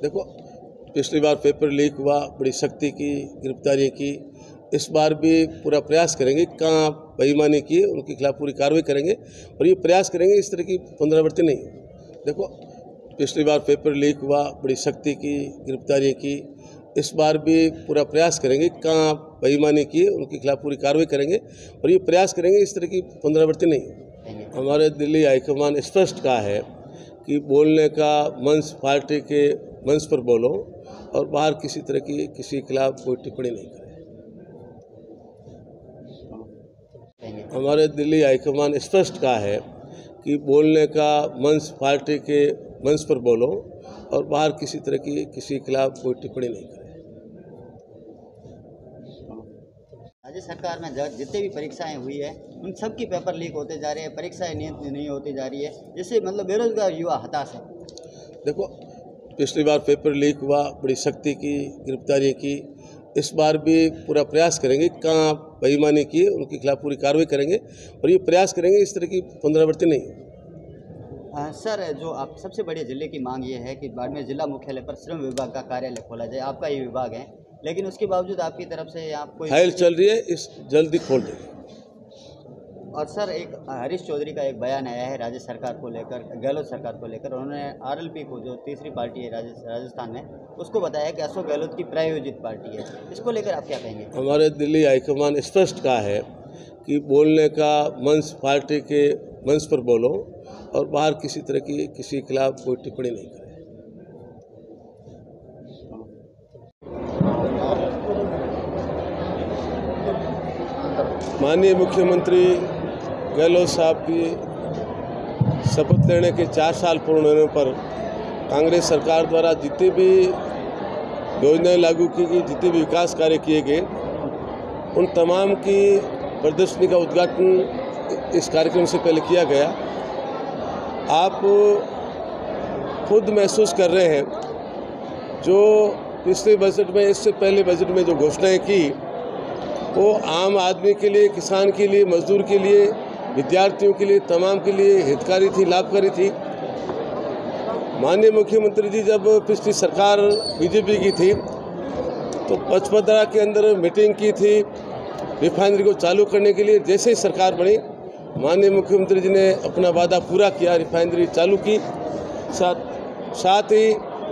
देखो, पिछली बार paper leak हुआ, बड़ी शक्ति की गिरफ्तारी की। इस बार भी पूरा प्रयास करेंगे, कहाँ बेईमानी की उनके खिलाफ पूरी कार्रवाई करेंगे और ये प्रयास करेंगे इस तरह की पुनरावृत्ति नहीं। देखो, पिछली बार पेपर लीक हुआ, बड़ी शक्ति की गिरफ्तारी की। इस बार भी पूरा प्रयास करेंगे, कहाँ बेईमानी की उनके खिलाफ पूरी कार्रवाई करेंगे और ये प्रयास करेंगे इस तरह की पुनरावृत्ति नहीं। हमारे दिल्ली हाईकमान स्पष्ट कहा है कि बोलने का मंच पार्टी के मंच पर बोलो और बाहर किसी तरह की किसी के खिलाफ कोई टिप्पणी नहीं करें। हमारे दिल्ली हाईकमान स्पष्ट कहा है कि बोलने का मंच पार्टी के मंच पर बोलो और बाहर किसी तरह की किसी के खिलाफ कोई टिप्पणी नहीं करें। राज्य सरकार में जितने भी परीक्षाएं हुई है उन सब की पेपर लीक होते जा रहे हैं, परीक्षाएं नहीं होती जा रही है, जिससे मतलब बेरोजगार युवा हताश है। देखो, पिछली बार पेपर लीक हुआ, बड़ी शक्ति की गिरफ्तारी की। इस बार भी पूरा प्रयास करेंगे, कहाँ बेईमानी की उनके खिलाफ पूरी कार्रवाई करेंगे और ये प्रयास करेंगे इस तरह की पुनरावृत्ति नहीं। सर, जो आप सबसे बड़ी जिले की मांग ये है कि बाड़मेर जिला मुख्यालय पर श्रम विभाग का कार्यालय खोला जाए। आपका ये विभाग है, लेकिन उसके बावजूद आपकी तरफ से यहाँ कोई फाइल चल रही है, इस जल्दी खोल देंगे। और सर, एक हरीश चौधरी का एक बयान आया है राज्य सरकार को लेकर, गहलोत सरकार को लेकर। उन्होंने आरएलपी को, जो तीसरी पार्टी है राजस्थान में, उसको बताया कि अशोक गहलोत की प्रायोजित पार्टी है। इसको लेकर आप क्या कहेंगे? हमारे दिल्ली हाईकमान स्पष्ट कहा है कि बोलने का मंच पार्टी के मंच पर बोलो और बाहर किसी तरह की किसी के खिलाफ कोई टिप्पणी नहीं करें। माननीय मुख्यमंत्री गहलोत साहब की शपथ लेने के 4 साल पूर्ण होने पर कांग्रेस सरकार द्वारा जितनी भी योजनाएं लागू की गई, जितने भी विकास कार्य किए गए, उन तमाम की प्रदर्शनी का उद्घाटन इस कार्यक्रम से पहले किया गया। आप खुद महसूस कर रहे हैं, जो पिछले बजट में, इससे पहले बजट में जो घोषणाएं की, वो आम आदमी के लिए, किसान के लिए, मजदूर के लिए, विद्यार्थियों के लिए, तमाम के लिए हितकारी थी, लाभकारी थी। माननीय मुख्यमंत्री जी जब पिछली सरकार बीजेपी की थी तो पचपदरा के अंदर मीटिंग की थी रिफाइनरी को चालू करने के लिए। जैसे ही सरकार बनी, माननीय मुख्यमंत्री जी ने अपना वादा पूरा किया, रिफाइनरी चालू की। साथ ही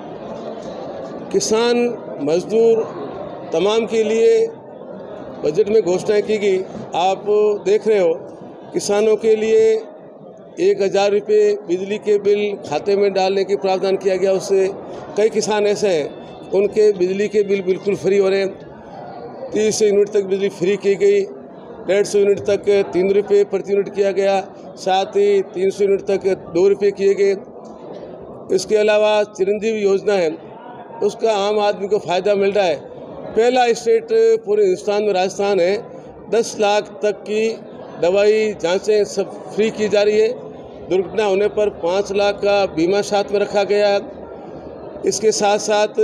किसान, मजदूर, तमाम के लिए बजट में घोषणाएं की गई। आप देख रहे हो, किसानों के लिए 1000 रुपये बिजली के बिल खाते में डालने के प्रावधान किया गया। उससे कई किसान ऐसे हैं, उनके बिजली के बिल बिल्कुल फ्री हो रहे हैं। 30 यूनिट तक बिजली फ्री की गई, 150 यूनिट तक 3 रुपये प्रति यूनिट किया गया, साथ ही 300 यूनिट तक 2 रुपये किए गए। इसके अलावा चिरंजीवी योजना है, उसका आम आदमी को फ़ायदा मिल रहा है। पहला स्टेट पूरे हिंदुस्तान में राजस्थान है, 10 लाख तक की दवाई, जांचें सब फ्री की जा रही है। दुर्घटना होने पर 5 लाख का बीमा साथ में रखा गया है। इसके साथ साथ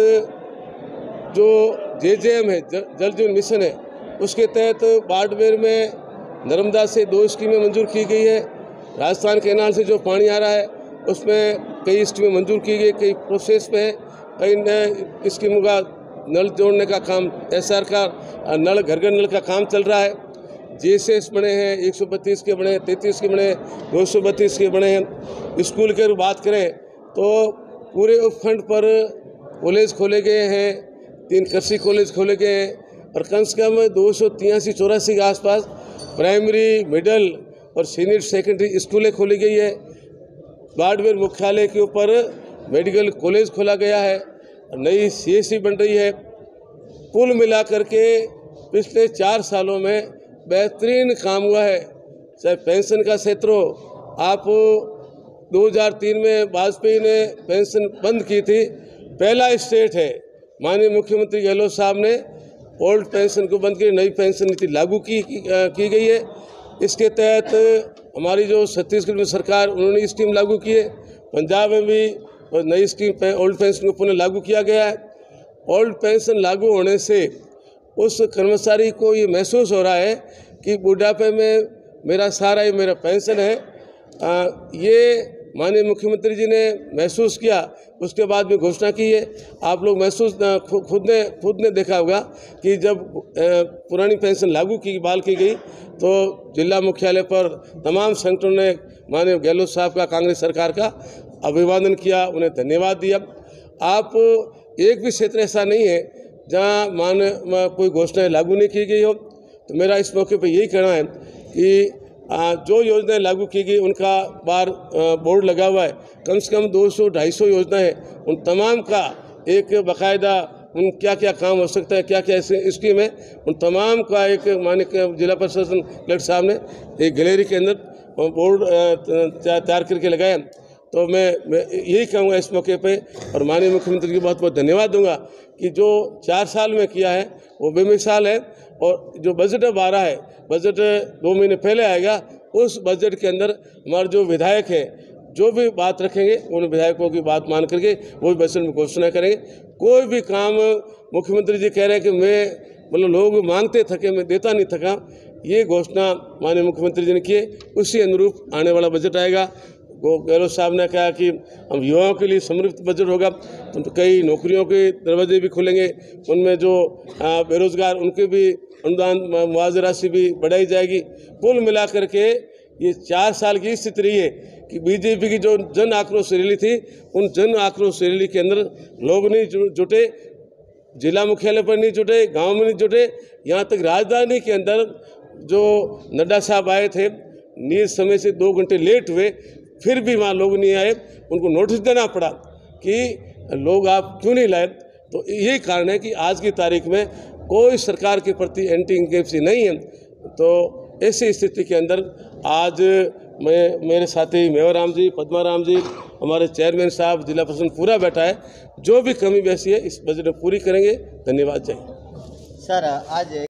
जो JJM है, जल जीवन मिशन है, उसके तहत बाड़मेर में नर्मदा से 2 स्कीमें मंजूर की गई है। राजस्थान कैनाल से जो पानी आ रहा है उसमें कई स्कीमें मंजूर की गई, कई प्रोसेस में है। कई नए स्कीमों का नल जोड़ने का काम, SR का नल, घर घर नल का काम चल रहा है। JSS बने हैं, 132 के बने हैं, 33 के बने हैं, 232 के बने हैं। स्कूल की बात करें तो पूरे उपखंड पर कॉलेज खोले गए हैं, 3 कृषि कॉलेज खोले गए हैं और कम से कम 283-84 के आसपास प्राइमरी, मिडिल और सीनियर सेकेंडरी स्कूलें खोली गई है। बाड़मेर मुख्यालय के ऊपर मेडिकल कॉलेज खोला गया है, नई CSC बन रही है। कुल मिलाकर के पिछले 4 सालों में बेहतरीन काम हुआ है। चाहे पेंशन का क्षेत्र हो, आप 2003 में वाजपेयी ने पेंशन बंद की थी, पहला स्टेट है। माननीय मुख्यमंत्री गहलोत साहब ने ओल्ड पेंशन को बंद की, नई पेंशन नीति लागू की गई है। इसके तहत हमारी जो छत्तीसगढ़ में सरकार, उन्होंने स्कीम लागू की है। पंजाब में भी नई स्कीम ओल्ड पेंशन को पुनः लागू किया गया है। ओल्ड पेंशन लागू होने से उस कर्मचारी को ये महसूस हो रहा है कि बुढ़ापे में मेरा सहारा, ये मेरा पेंशन है। ये माननीय मुख्यमंत्री जी ने महसूस किया, उसके बाद में घोषणा की है। आप लोग महसूस खुद ने देखा होगा कि जब पुरानी पेंशन लागू की बहाल की गई तो जिला मुख्यालय पर तमाम संगठनों ने माननीय गहलोत साहब का, कांग्रेस सरकार का अभिवादन किया, उन्हें धन्यवाद दिया। आप एक भी क्षेत्र ऐसा नहीं है जहाँ कोई घोषणाएं लागू नहीं की गई हो। तो मेरा इस मौके पर यही कहना है कि जो योजनाएं लागू की गई उनका बोर्ड लगा हुआ है, कम से कम 200-250 योजनाएं, उन तमाम का एक बाकायदा उन क्या क्या काम हो सकता है, क्या क्या स्कीम है, उन तमाम का एक माननीय जिला प्रशासन कलेक्टर साहब ने एक गैलरी के अंदर बोर्ड तैयार करके लगाया। तो मैं यही कहूँगा इस मौके पे, और माननीय मुख्यमंत्री को बहुत बहुत धन्यवाद दूंगा कि जो 4 साल में किया है वो बेमिसाल है। और जो बजट अब आ रहा है, बजट 2 महीने पहले आएगा, उस बजट के अंदर हमारे जो विधायक हैं जो भी बात रखेंगे उन विधायकों की बात मान करके वो भी बजट में घोषणा करेंगे। कोई भी काम मुख्यमंत्री जी कह रहे हैं कि मैं लोग मांगते थके, मैं देता नहीं थका, ये घोषणा माननीय मुख्यमंत्री जी ने की है, उसी अनुरूप आने वाला बजट आएगा। गहलोत साहब ने कहा कि हम युवाओं के लिए समृद्ध बजट होगा, तो कई नौकरियों के दरवाजे भी खुलेंगे, उनमें जो बेरोजगार उनके भी अनुदान मुआवजा राशि भी बढ़ाई जाएगी। कुल मिला करके ये 4 साल की स्थिति रही है कि बीजेपी की जो जन आक्रोश रैली थी, उन जन आक्रोश रैली के अंदर लोग नहीं जुटे, जिला मुख्यालय पर नहीं जुटे, गांव में नहीं जुटे, यहाँ तक राजधानी के अंदर जो नड्डा साहब आए थे, नियत समय से 2 घंटे लेट हुए, फिर भी वहाँ लोग नहीं आए, उनको नोटिस देना पड़ा कि लोग आप क्यों नहीं लाए। तो यही कारण है कि आज की तारीख में कोई सरकार के प्रति एंटी इंकम्बेंसी नहीं है। तो ऐसी स्थिति के अंदर आज मेरे साथी मेवाराम जी, पद्माराम जी, हमारे चेयरमैन साहब, जिला प्रशासन पूरा बैठा है, जो भी कमी बेसी है इस बजट में पूरी करेंगे। धन्यवाद। जय। सर आज